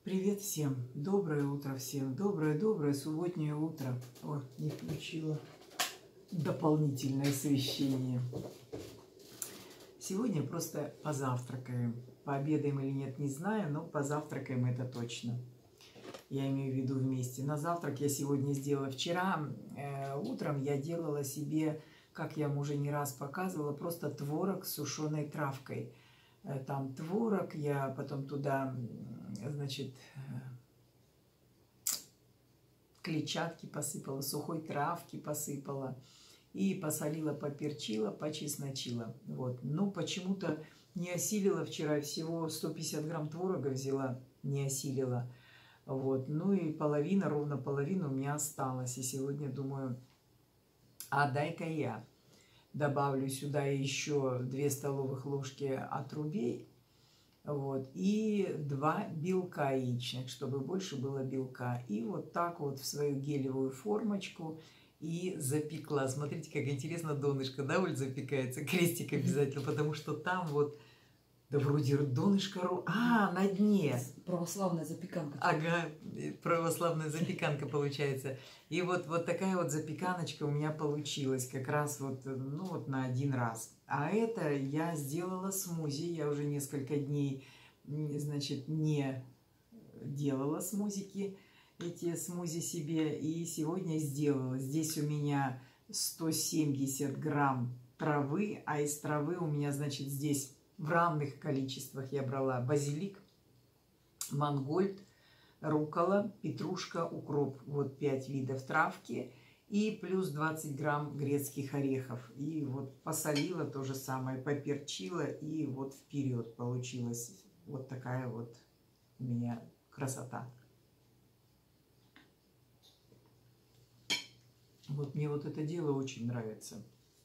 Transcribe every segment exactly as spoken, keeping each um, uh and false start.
Привет всем! Доброе утро всем! Доброе-доброе субботнее утро! О, не включила дополнительное освещение. Сегодня просто позавтракаем. Пообедаем или нет, не знаю, но позавтракаем это точно. Я имею в виду вместе. На завтрак я сегодня сделала. Вчера э, утром я делала себе, как я вам уже не раз показывала, просто творог с сушеной травкой. Там творог, я потом туда, значит, клетчатки посыпала, сухой травки посыпала и посолила, поперчила, почесночила. Вот. Ну, почему-то не осилила вчера, всего сто пятьдесят грамм творога взяла, не осилила. Вот. Ну и половина, ровно половина у меня осталась. И сегодня думаю, а дай-ка я добавлю сюда еще две столовых ложки отрубей, вот, и два белка яичных, чтобы больше было белка. И вот так вот в свою гелевую формочку и запекла. Смотрите, как интересно донышко, да, Оль, запекается. Крестик обязательно, потому что там вот, да вроде донышко, а, на дне. Православная запеканка. Ага, православная запеканка получается. И вот, вот такая вот запеканочка у меня получилась как раз вот, ну вот на один раз. А это я сделала смузи. Я уже несколько дней, значит, не делала смузики, эти смузи себе. И сегодня сделала. Здесь у меня сто семьдесят грамм травы, а из травы у меня, значит, здесь в равных количествах я брала базилик, мангольд, руккола, петрушка, укроп. Вот пять видов травки. И плюс двадцать грамм грецких орехов. И вот посолила то же самое, поперчила. И вот вперед получилась вот такая вот у меня красота. Вот мне вот это дело очень нравится.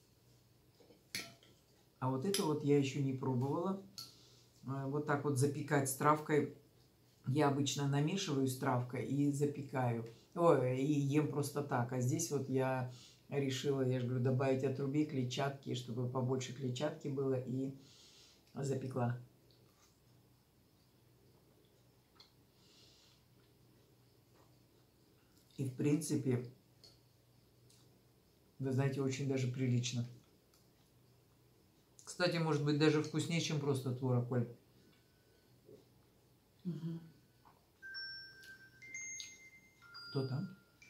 А вот это вот я еще не пробовала. Вот так вот запекать с травкой. Я обычно намешиваю с травкой и запекаю. Ой, и ем просто так. А здесь вот я решила, я же говорю, добавить отрубей, клетчатки, чтобы побольше клетчатки было, и запекла. И в принципе, вы знаете, очень даже прилично. Кстати, может быть, даже вкуснее, чем просто творог, Оль. Угу. Кто там?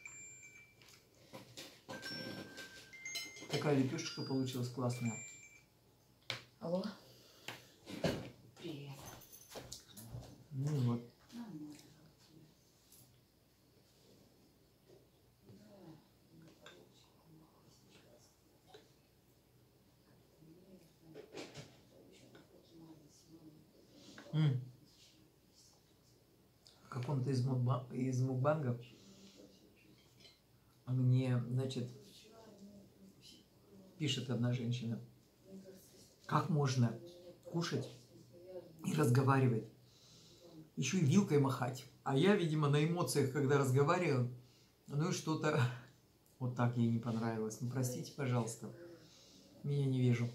Такая лепешечка получилась классная. Алло. Привет. Ну вот. М. В каком-то из, мукба... из мукбангов мне, значит, пишет одна женщина, как можно кушать и разговаривать, еще и вилкой махать. А я, видимо, на эмоциях, когда разговариваю, ну и что-то вот так ей не понравилось. Ну, простите, пожалуйста, меня не вижу.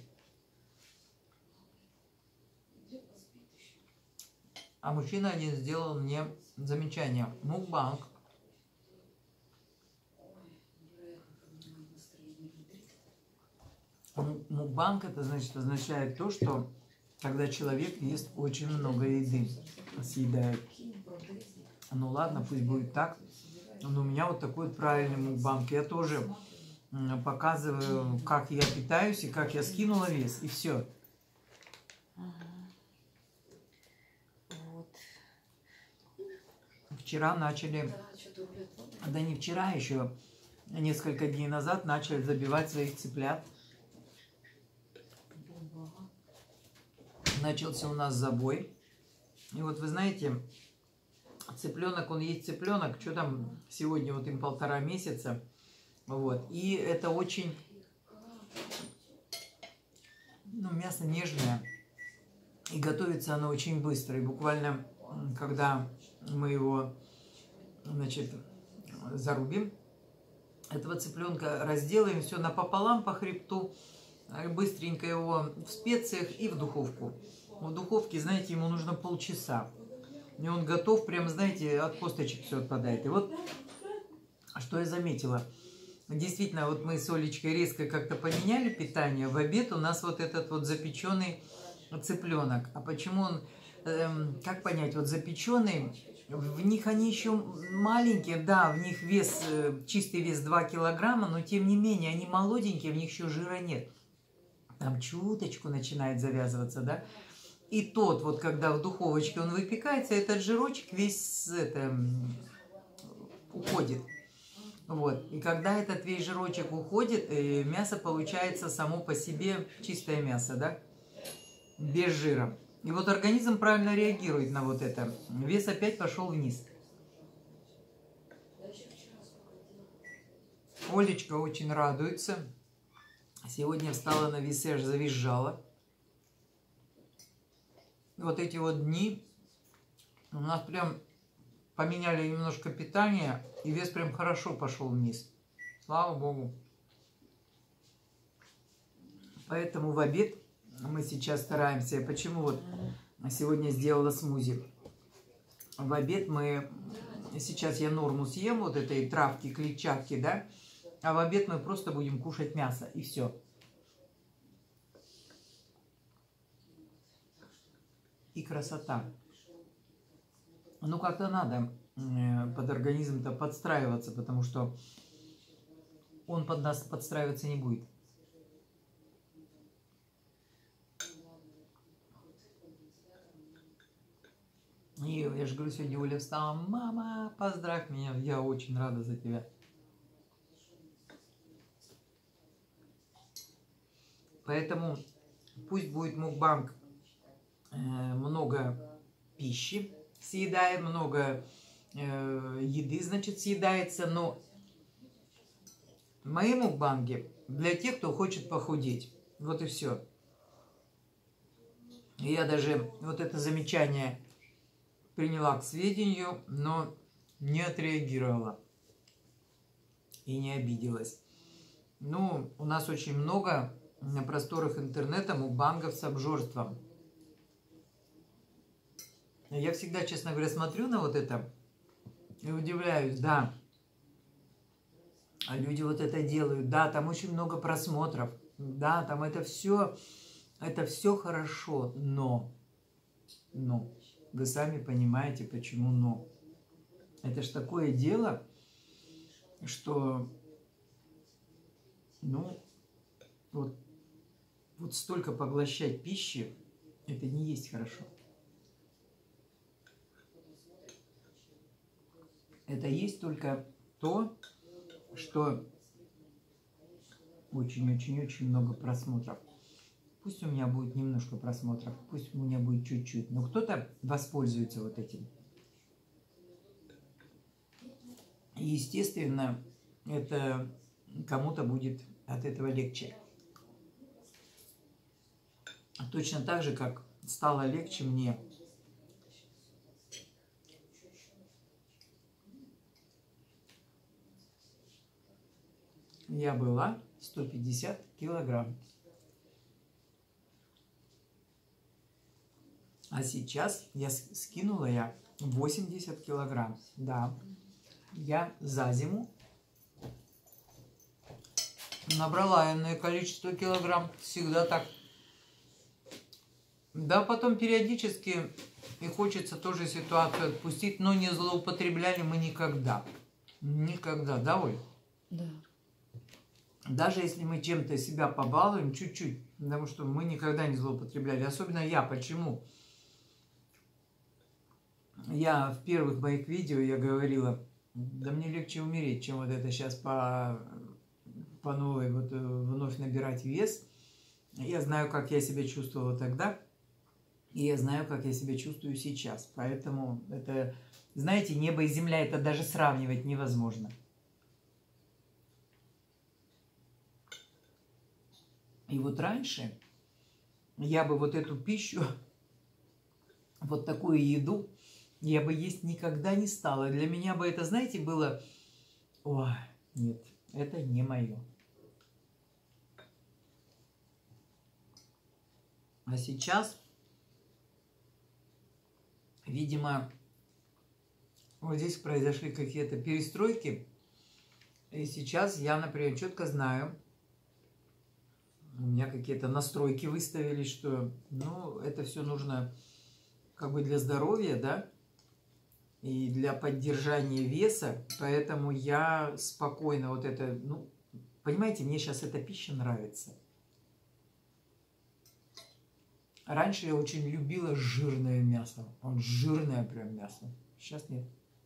А мужчина один сделал мне замечание. Мукбанг. Мукбанг это, значит, означает то, что когда человек ест очень много еды, съедает. Ну ладно, пусть будет так. Но у меня вот такой вот правильный мукбанг. Я тоже показываю, как я питаюсь и как я скинула вес. И все. Вчера начали, да не вчера, еще несколько дней назад начали забивать своих цыплят. Начался у нас забой. И вот вы знаете, цыпленок, он есть цыпленок, что там сегодня вот им полтора месяца. Вот. И это очень, ну, мясо нежное. И готовится оно очень быстро. И буквально, когда мы его, значит, зарубим, этого цыпленка разделаем, все напополам по хребту, быстренько его в специях и в духовку. В духовке, знаете, ему нужно полчаса. и он готов, прям, знаете, от косточек все отпадает. И вот, что я заметила. Действительно, вот мы с Олечкой резко как-то поменяли питание. В обед у нас вот этот вот запеченный цыпленок. А почему он, эм, как понять, вот запеченный, в них они еще маленькие, да, в них вес, э, чистый вес два килограмма, но тем не менее они молоденькие, в них еще жира нет. Там чуточку начинает завязываться, да. И тот, вот когда в духовочке он выпекается, этот жирочек весь это, уходит. Вот. И когда этот весь жирочек уходит, мясо получается само по себе чистое мясо, да, без жира. И вот организм правильно реагирует на вот это. Вес опять пошел вниз. Олечка очень радуется. Сегодня встала на весы, аж завизжала. Вот эти вот дни у нас прям поменяли немножко питание, и вес прям хорошо пошел вниз. Слава Богу. Поэтому в обед мы сейчас стараемся. Почему вот сегодня сделала смузи? В обед мы... Сейчас я норму съем, вот этой травки, клетчатки, да? А в обед мы просто будем кушать мясо, и все. И красота. Ну, как-то надо под организм-то подстраиваться, потому что он под нас подстраиваться не будет. И я же говорю, сегодня Оля встала: мама, поздравь меня, я очень рада за тебя. Поэтому пусть будет мукбанг, э, много пищи съедает, много э, еды, значит, съедается, но мои мукбанги для тех, кто хочет похудеть. Вот и все. Я даже вот это замечание приняла к сведению, но не отреагировала и не обиделась. Ну, у нас очень много на просторах интернета мукбангов с обжорством. Я всегда, честно говоря, смотрю на вот это и удивляюсь, да, а люди вот это делают, да, там очень много просмотров, да, там это все, это все хорошо, но, но, вы сами понимаете, почему но. Это ж такое дело, что, ну, вот, вот столько поглощать пищи, это не есть хорошо. Это есть только то, что очень-очень-очень много просмотров. Пусть у меня будет немножко просмотров, пусть у меня будет чуть-чуть, но кто-то воспользуется вот этим. И, естественно, это кому-то будет от этого легче. Точно так же, как стало легче мне. Я была сто пятьдесят килограмм. А сейчас я скинула я восемьдесят килограмм. Да, я за зиму набрала иное количество килограмм. Всегда так. Да, потом периодически и хочется тоже ситуацию отпустить, но не злоупотребляли мы никогда. Никогда, да, Оль? Да. Даже если мы чем-то себя побалуем, чуть-чуть, потому что мы никогда не злоупотребляли. Особенно я. Почему? Я в первых моих видео я говорила, да мне легче умереть, чем вот это сейчас по, по новой вот вновь набирать вес. Я знаю, как я себя чувствовала тогда, и я знаю, как я себя чувствую сейчас. Поэтому это, знаете, небо и земля, это даже сравнивать невозможно. И вот раньше я бы вот эту пищу, вот такую еду, я бы есть никогда не стала. Для меня бы это, знаете, было... Ой, нет, это не мое. А сейчас, видимо, вот здесь произошли какие-то перестройки. И сейчас я, например, четко знаю, у меня какие-то настройки выставились, что, ну, это все нужно как бы для здоровья, да, и для поддержания веса, поэтому я спокойно вот это, ну, понимаете, мне сейчас эта пища нравится. Раньше я очень любила жирное мясо, вот жирное прям мясо, сейчас нет.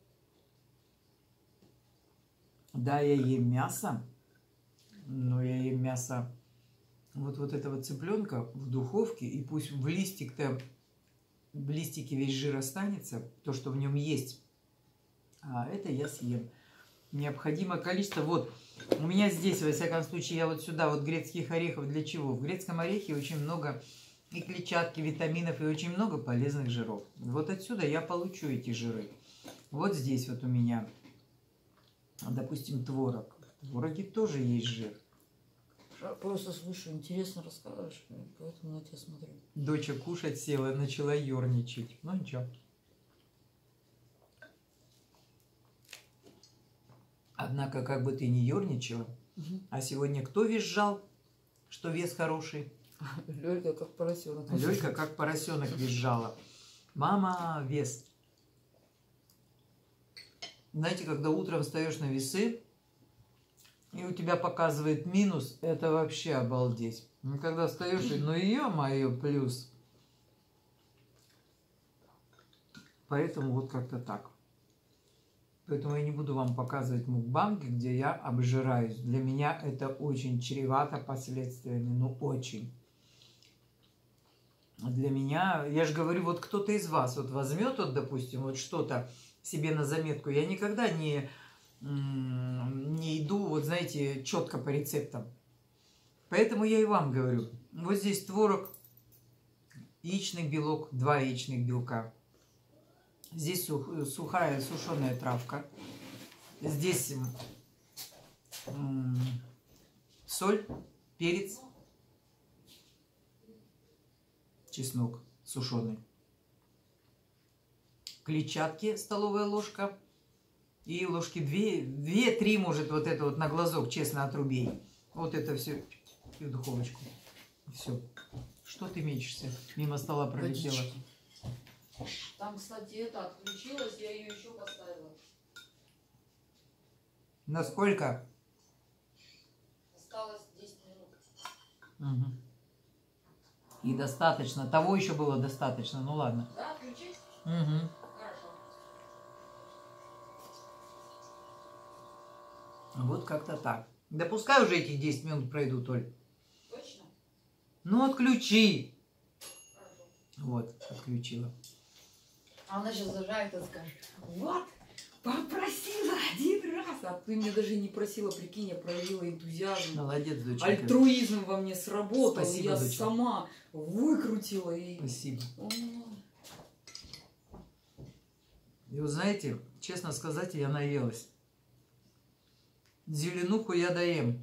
Да, я ем мясо, но я ем мясо вот, вот этого цыпленка в духовке, и пусть в листик-то, в листике весь жир останется, то, что в нем есть, а это я съем. Необходимое количество, вот, у меня здесь, во всяком случае, я вот сюда, вот грецких орехов для чего? В грецком орехе очень много и клетчатки, витаминов, и очень много полезных жиров. Вот отсюда я получу эти жиры. Вот здесь вот у меня, допустим, творог. В твороге тоже есть жир. Просто слушаю, интересно рассказываешь, поэтому на тебя смотрю. Доча кушать села, начала ерничать. Ну ничего. Однако, как бы ты ни ерничала, Угу. а сегодня кто визжал, что вес хороший? Лёлька как поросенок. Лёлька как поросенок визжала. Мама, вес. Знаете, когда утром встаешь на весы, и у тебя показывает минус, это вообще обалдеть. Ну, когда встаешь, и, ну, ё-моё, плюс. Поэтому вот как-то так. Поэтому я не буду вам показывать мукбанги, где я обжираюсь. Для меня это очень чревато последствиями, ну, очень. Для меня, я же говорю, вот кто-то из вас вот возьмет, вот, допустим, вот что-то себе на заметку. Я никогда не... не иду, вот знаете, четко по рецептам. Поэтому я и вам говорю. Вот здесь творог, яичный белок, два яичных белка. Здесь сух, сухая сушеная травка. Здесь м, соль, перец, чеснок сушеный. Клетчатки столовая ложка. И ложки две-три, может, вот это вот на глазок, честно, отрубей. Вот это все и в духовочку. Все. Что ты мечешься? Мимо стола пролетела. Водички. Там, кстати, это отключилось, я ее еще поставила. Насколько? Осталось десять минут. Угу. И достаточно. Того еще было достаточно. Ну ладно. Да, отключить? Угу. Хорошо. Вот как-то так. Да пускай уже эти десять минут пройдут, Оль. Точно? Ну отключи. Хорошо. Вот, отключила. А она сейчас зажарит и скажет: вот, попросила один раз. А ты мне даже не просила, прикинь, я проявила энтузиазм. Молодец, доченька. Альтруизм во мне сработал. Спасибо, я доченька. сама выкрутила. И... Спасибо. О, И вы знаете, честно сказать, я наелась. Зеленуху я доем.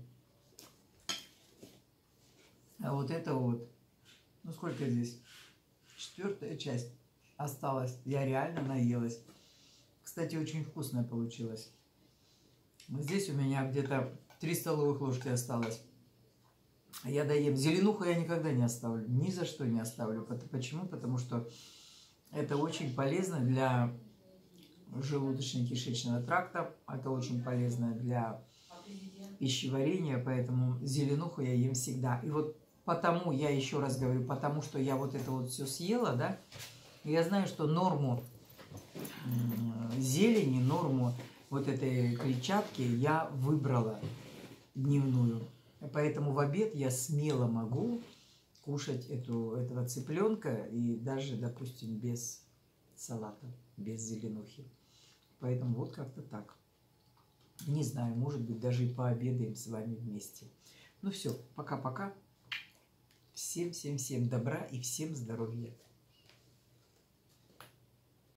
А вот это вот, ну сколько здесь? Четвертая часть осталась. Я реально наелась. Кстати, очень вкусная получилась. Здесь у меня где-то три столовых ложки осталось. Я доем. Зеленуху я никогда не оставлю. Ни за что не оставлю. Почему? Потому что это очень полезно для желудочно-кишечного тракта. Это очень полезно для пищеварения. Поэтому зеленуху я ем всегда. И вот потому, я еще раз говорю, потому что я вот это вот все съела, да, я знаю, что норму зелени, норму вот этой клетчатки я выбрала дневную. Поэтому в обед я смело могу кушать эту, этого цыпленка и даже, допустим, без салата, без зеленухи. Поэтому вот как-то так. Не знаю, может быть, даже и пообедаем с вами вместе. Ну все, пока-пока. Всем-всем-всем добра и всем здоровья.